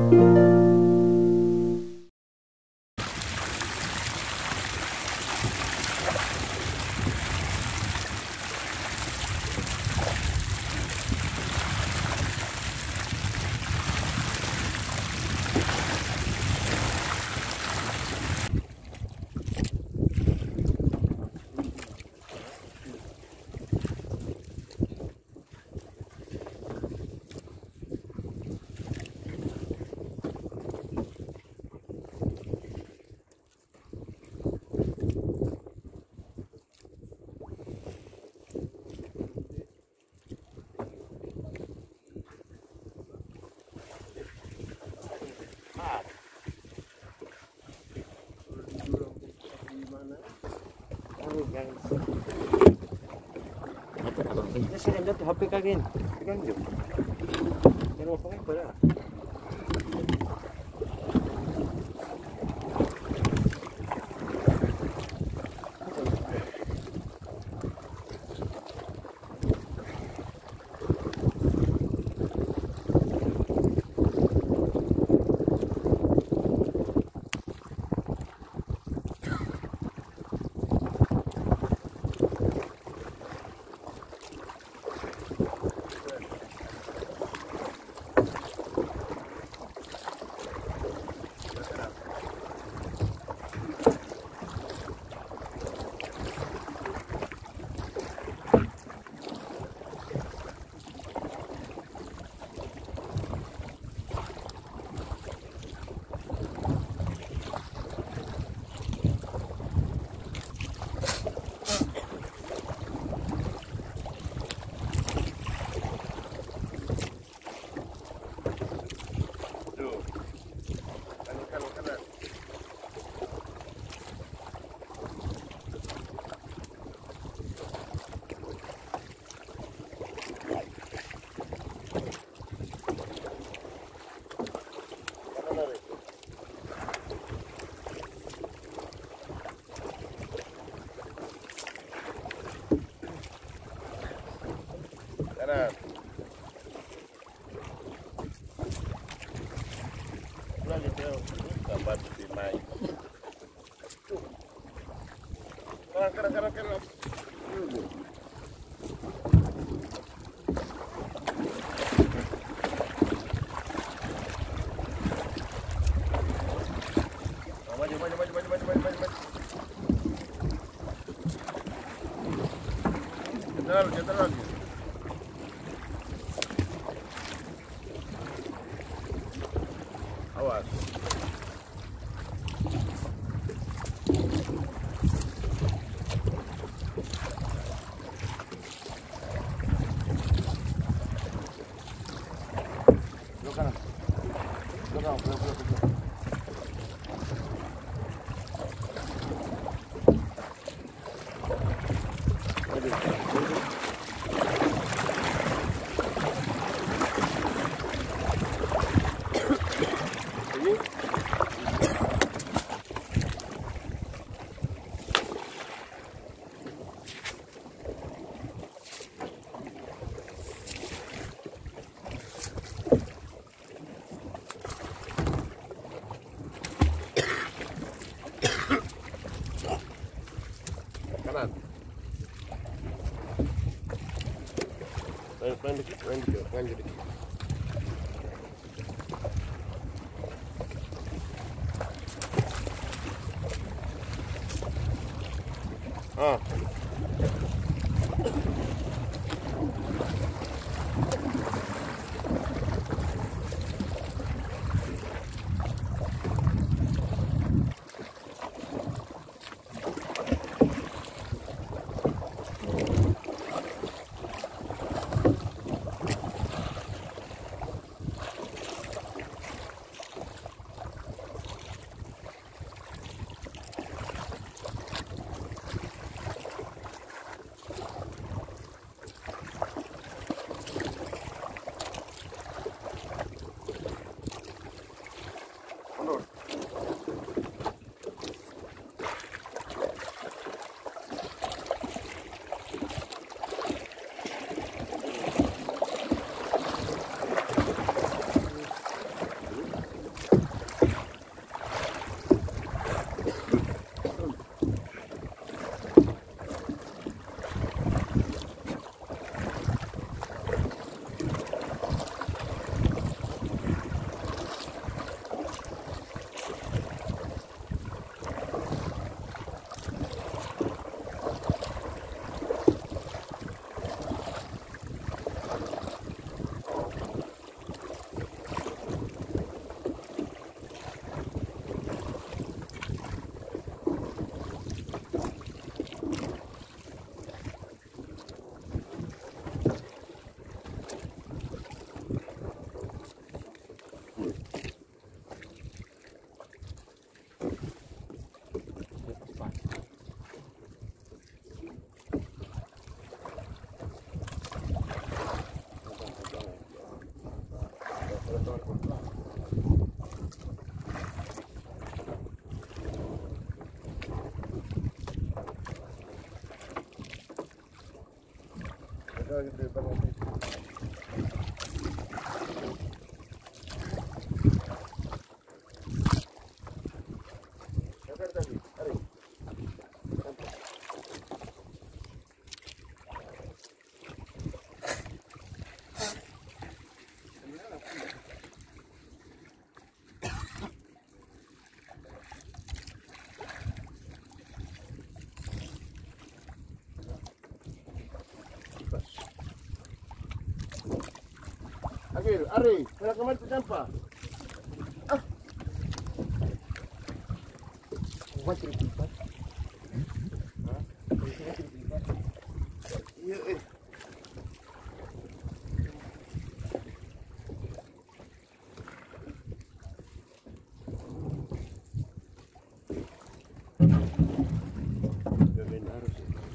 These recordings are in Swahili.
Sini jatuh HP kagin, pegang jom. Jangan lupa apa dah. Kanan. Pulang dia gambar di main. Kanan. Maju. Jenderal. Awas. Belakang. Kanan. Pelan dikit. Ah. gitu bangun. Agil, Ari, kena kemana sampah? Ah, Buat cerita. iya Gawin arus.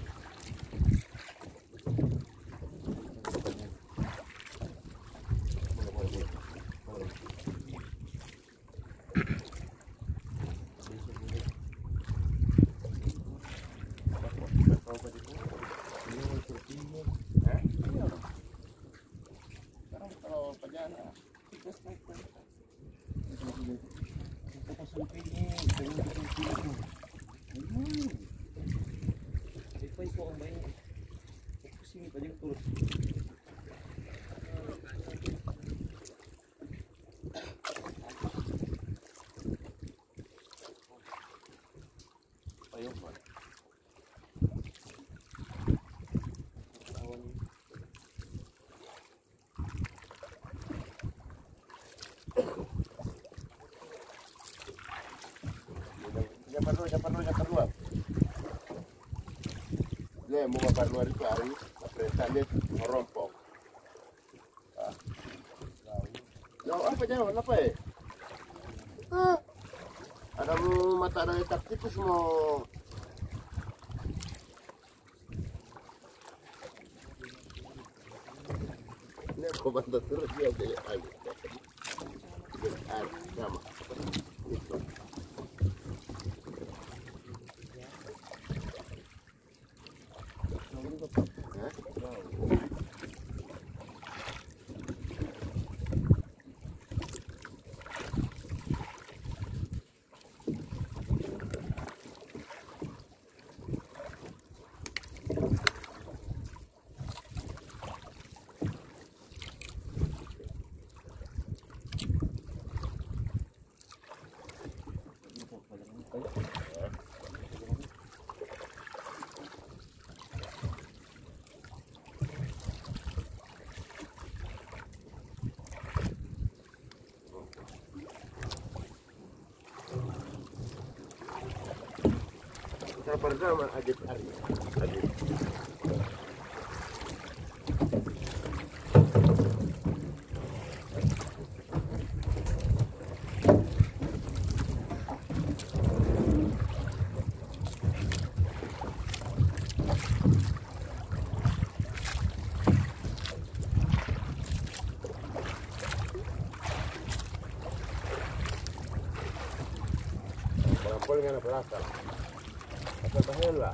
Jangan luar. Dia mau kapan luar itu hari, perintahnya merompok. Jauh apa jangan apa ya? Ada mata ada taktik itu semua. Ini komando terus dia kayak ayo. Sama. Itu. Kita bersama Adit Ari. Adit. Perampol dengan belakang. Apa bahaya?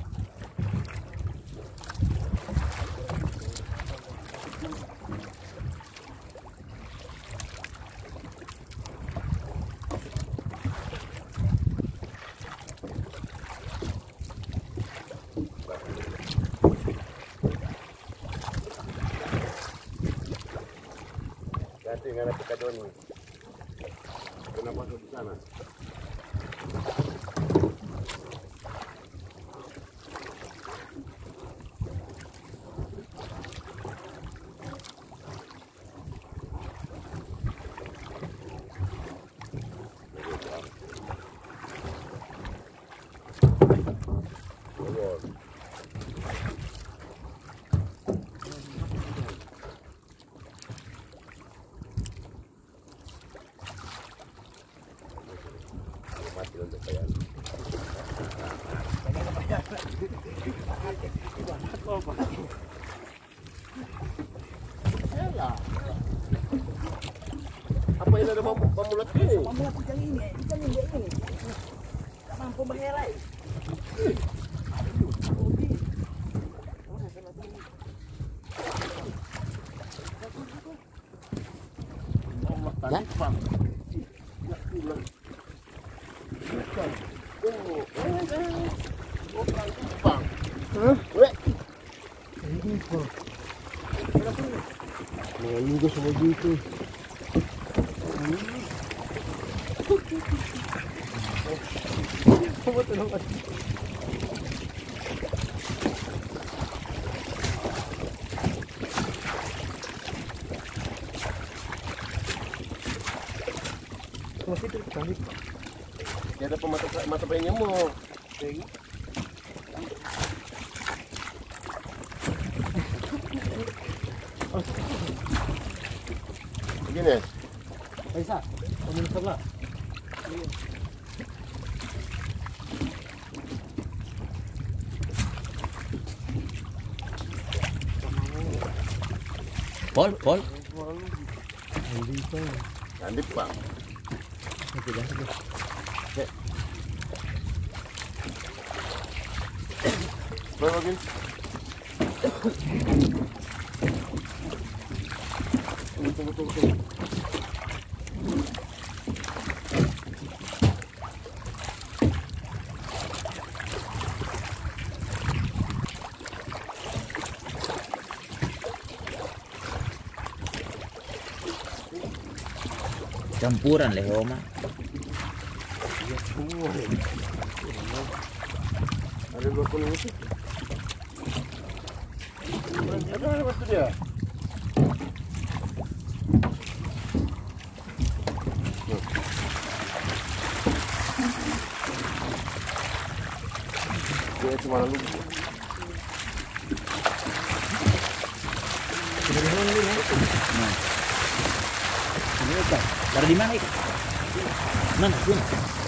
Ganti dengan kita doni. Kenapa di sana? Apa ini ada pemulat ini? Pemulat ikan ini. Tak mampu mengelai. Tadi Pang. Ya, pulang. Bukan. Oh, bukan Pang. Hah? Weh. Ini Bang. Nah, juga sama gitu. Coba tolong. Masih terkait. Dia ada mata pengen nyemuk. Lagi. Begini. Bisa. Kamu coba. Pol. Nanti Pang. Bawa Tunggu. Campuran lehoma. Ada 20 itu. Ada batu dia. Dia cuma lalu. Dari di mana? Mana? Sini.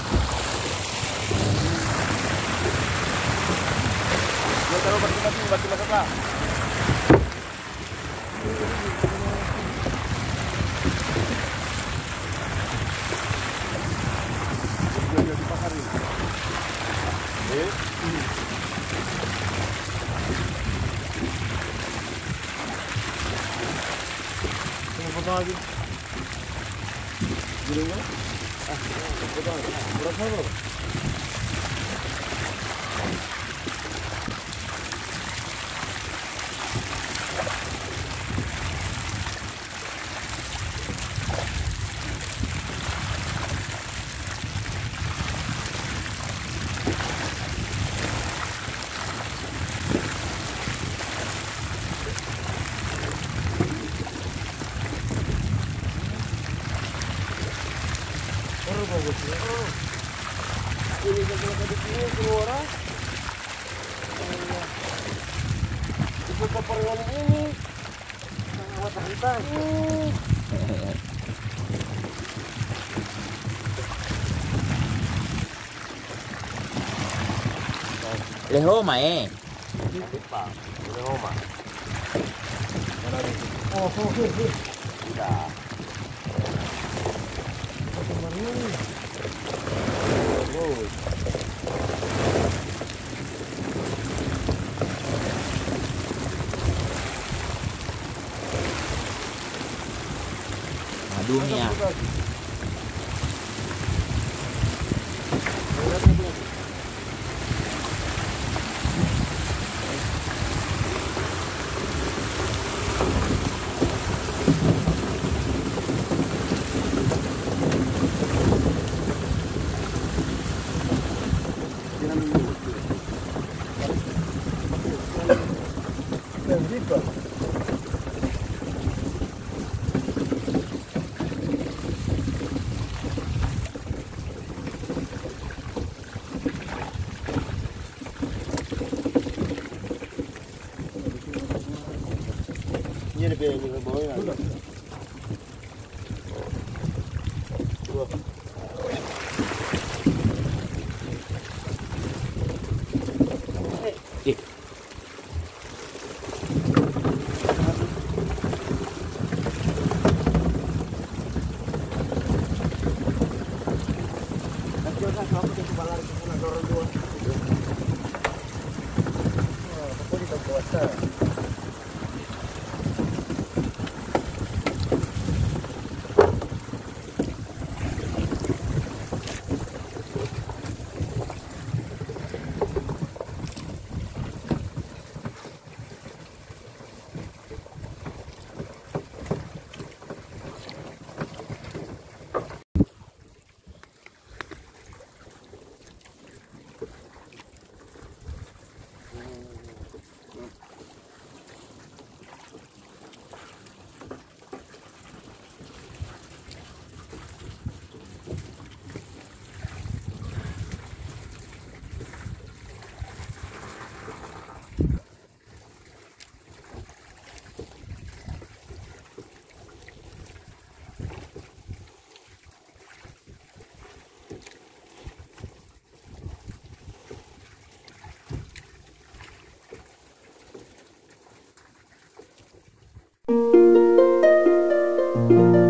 Dia taruh batu apa? Dia di pasar ini. Tunggu potong lagi. Gulungnya? Potong. Berapa lo? Ini tadi keluar. Itu keperluan ini. Buat hantar. Lehoma Lehoma. Oh. Tidak. Dunia. Ini lebih yang bawah ya. Thank